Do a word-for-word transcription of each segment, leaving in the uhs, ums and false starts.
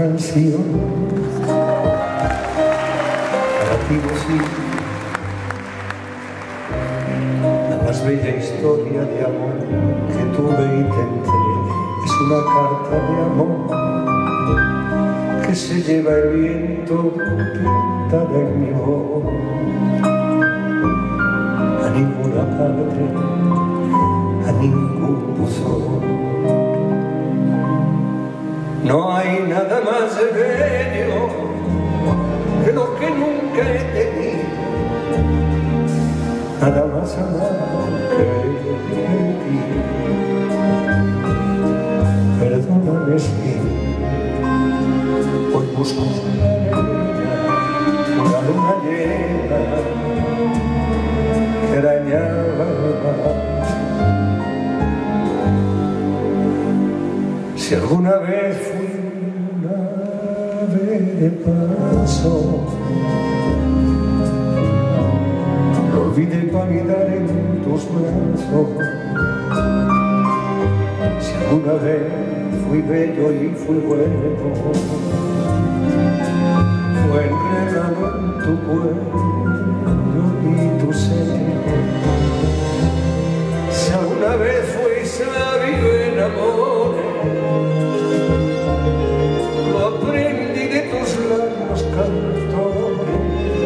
canción para ti decir la más bella historia de amor que tuve y te entregué. Es una carta de amor que se lleva el viento pintada en mi voz. A ninguna parte, a ningún buzón. No hay nada más bello que lo que nunca he tenido, nada más amado que ti. Perdóname si hoy busco una arena, una luna llena que arañaba el mar. Si alguna vez fui una ave de paso, lo olvidé para anidar en tus brazos. Si alguna vez fui bello y fui bueno, fue enredado en tu cuello y tu seno. Si alguna vez fui sabio en amores, lo aprendí de tus labios cantores.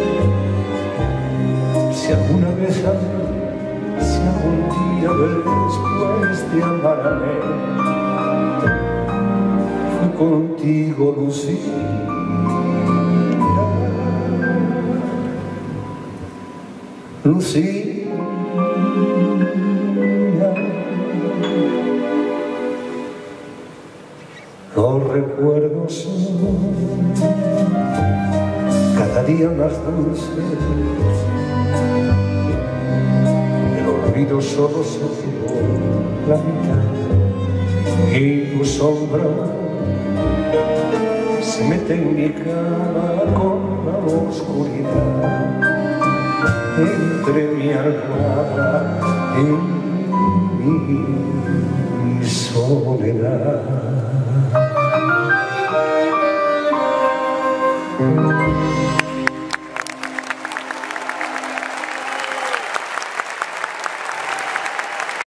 Si alguna vez amé, si algún día después de amarme fue contigo, Lucía. Lucía, los recuerdos son cada día más dulces, el olvido solo se llevó la mitad y tu sombra se mete en mi cama con la oscuridad, entre mi almohada y mi soledad.